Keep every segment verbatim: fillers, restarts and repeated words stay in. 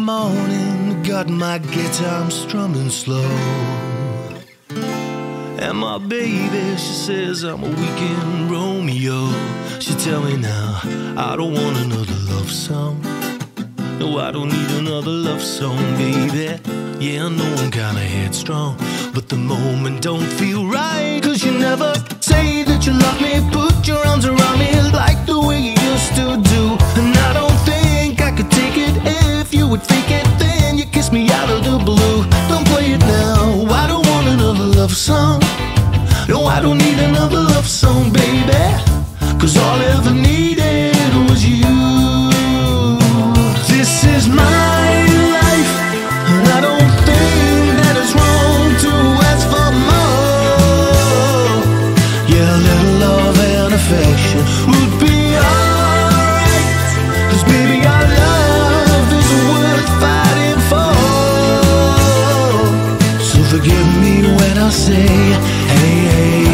morning, got my guitar, I'm strumming slow. And my baby, she says I'm a weekend Romeo. She tell me now, I don't want another love song. No, I don't need another love song, baby. Yeah, I know I'm kinda headstrong, but the moment don't feel right. Cause you never say that you love me, put your arms around me like the way you used to do. And I don't think I could take it if you would fake it, then you kiss me out of the blue. Don't play it now, I don't want another love song. No, I don't need another love song, baby. Cause all I ever needed was you. This is my life, and I don't think that it's wrong to ask for more. Yeah, a little love and affection would be alright. Cause baby, our love is worth fighting for. So forgive me when I say, hey, hey.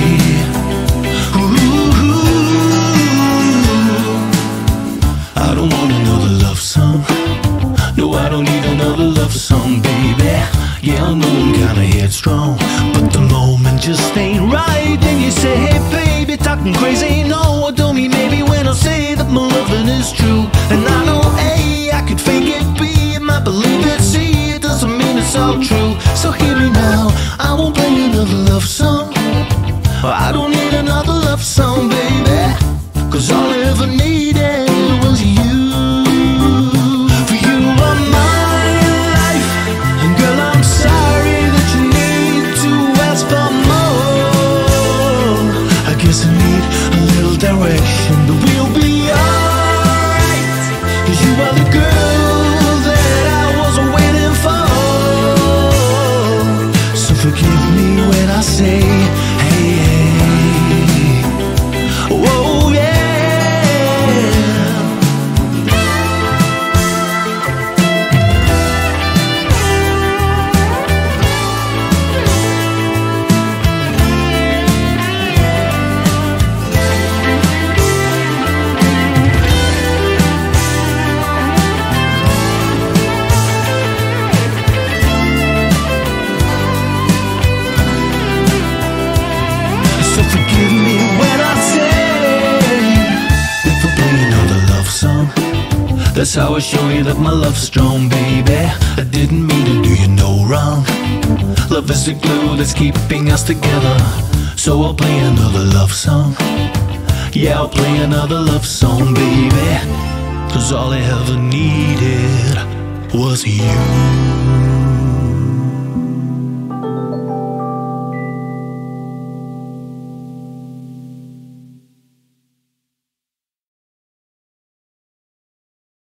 I don't want another love song. No, I don't need another love song, baby. Yeah, I know I'm kinda headstrong, but the moment just ain't right. Then you say, hey baby, talking crazy. No, I don't mean maybe when I say that my loving is true. And I know, hey, I could fake it, B, I might believe it, C, it doesn't mean it's all true. So hear me now, I won't play another love song. I don't need another love song, baby. Cause all I ever needed was you. For you are my life, and girl, I'm sorry that you need to ask for more. I guess I need a little direction, but we'll be alright. Cause you are the girl that I was waiting for. So forgive me when I say, hey, hey. Whoa, yeah. So forgive me when I say, if I play another love song, that's how I show you that my love's strong, baby. I didn't mean to do you no wrong. Love is the glue that's keeping us together. So I'll play another love song. Yeah, I'll play another love song, baby. Cause all I ever needed was you.